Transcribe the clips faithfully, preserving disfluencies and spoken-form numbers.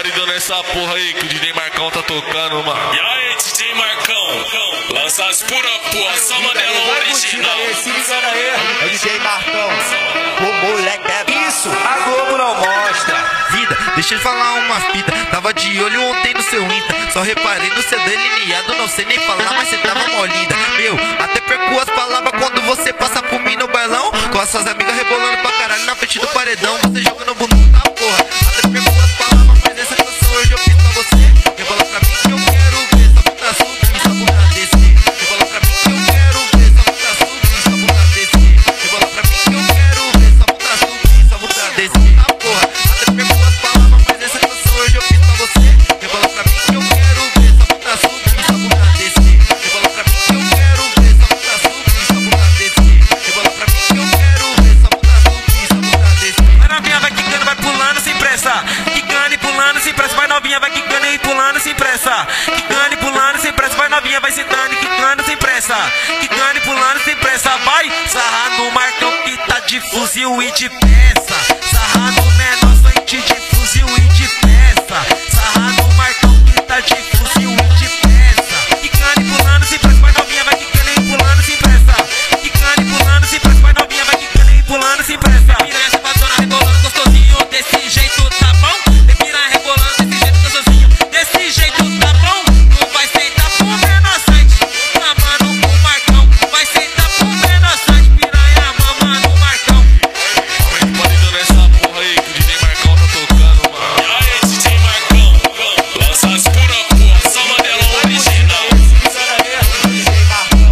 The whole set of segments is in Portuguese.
paredão nessa porra aí que o D J Marcão tá tocando, mano. E aí, D J Marcão, lança as pura porra, só modelão original. Se ligando aí, é o D J Marcão. O moleque é isso, a Globo não mostra. Vida, deixa eu falar uma fita. Tava de olho ontem no seu Insta, só reparei no seu delineado. Não sei nem falar, mas você tava mó linda. Meu, até perco as palavras quando você passa por mim no bailão, com as suas amigas rebolando pra caralho na frente do paredão. Você jogando bundão da porra. Até perco as palavras, mas essa canção hoje eu fiz pra você. Rebola pra mim que eu quero ver essa bunda subir, essa bunda descer. Rebola pra mim que eu quero ver essa bunda subir, essa bunda descer. Rebola pra mim que eu quero ver essa bunda subir, essa bunda descer. Ah porra, até perco as palavras, mas essa canção hoje eu fiz pra você. Rebola pra mim que eu quero ver essa bunda subir, essa bunda descer. Rebola pra mim que eu quero ver essa bunda subir, essa bunda descer. Rebola pra mim que eu quero ver essa bunda subir, essa bunda descer. Vai novinha, vai quicando, vai pulando sem pressa. Quicando e pulando sem pressa. Vai novinha, vai quicando e pulando sem pressa. Quicando e pulando sem pressa. Vai novinha, vai sentando e quicando sem pressa. Quicando e pulando sem pressa. Vai sarrar no Marcão que tá de fuzil e de peça. Sarrar no menor frente de fuzil e de peça. Sarrar no Marcão que tá de fuzil e de peça. Quicando e pulando sem pressa. Vai novinha, vai quicando e pulando sem pressa. Quicando e pulando sem pressa. Vai novinha, vai quicando e pulando sem pressa. Piranha safadona rebolando gostosinho. Desse jeito tá bom. Piranha rebolando desse jeito gostosinho. Desse jeito tá bom. Não vai sentar pro menor site. Mamando o Marcão. Vai sentar pro menor site. Piranha mamando o Marcão. Aumenta o paredão nessa porra aí que o D J Marcão tá tocando, mano. E aí, D J Marcão, lança as pura porra, só modelão original. Se ligando aí, é o D J Marcão.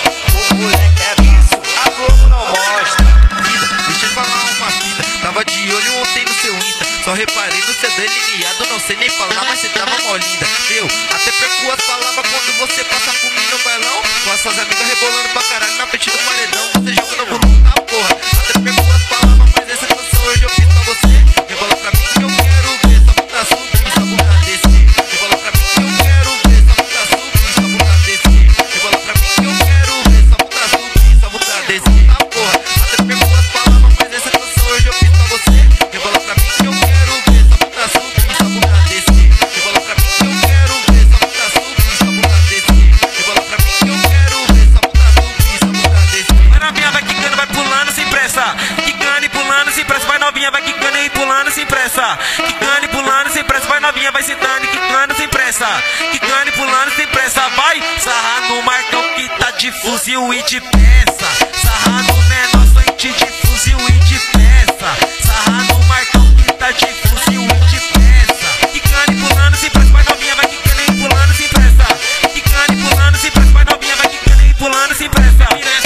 O moleque é isso, a Globo não mostra. Vida, deixa eu falar uma fita. Tava de olho ontem no seu Insta, só reparei no seu delineado. Não sei nem falar, mas você tava mó linda. Meu, até perco as palavras quando você passa por mim no bailão, com as suas amigas rebolando pra caralho na frente do paredão. Você jogando bundão da porra. Até perco as palavras, mas essa canção hoje eu fiz pra você. Rebola pra mim que eu quero ver essa bunda subir, essa bunda descer. Rebola pra mim que eu quero ver essa bunda subir, essa bunda descer. Rebola pra mim que eu quero ver essa bunda subir, essa bunda descer. Ah porra, até perco as palavras, mas essa canção hoje eu fiz pra você. Rebola pra mim que eu quero ver essa bunda subir, essa bunda descer. Rebola pra mim que eu quero ver essa bunda subir, essa bunda descer. Rebola pra mim que eu quero ver essa bunda subir, essa bunda descer. Vai novinha, vai quicando, vai pulando sem pressa. Quicando e pulando sem pressa. Vai novinha, vai quicando e pulando sem pressa. Quicando e pulando sem pressa. Vai novinha, vai sentando e quicando sem pressa. Quicando e pulando sem pressa. Vai sarrar no Marcão que tá de fuzil e de peça. Sarrar no menor frente de fuzil e de peça. Sarrar no Marcão que tá de fuzil e de peça. Quicando e pulando sem pressa. Vai novinha, vai quicando e pulando sem pressa. Quicando e pulando sem pressa. Vai novinha, vai quicando e pulando sem pressa.